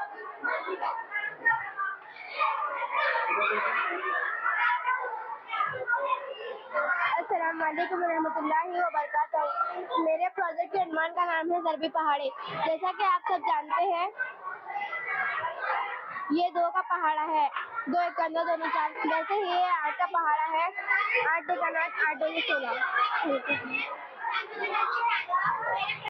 अस्सलाम वालेकुम रहमतुल्लाहि व बरकातहू। मेरे प्रोजेक्ट के अनुमान का नाम है ज़रबी पहाड़ी। जैसा कि आप सब जानते हैं, ये 2 का पहाड़ा है, 2 एक कंधा दोनों चार। जैसे ये 8 का पहाड़ा है, 8 का 8 8 16।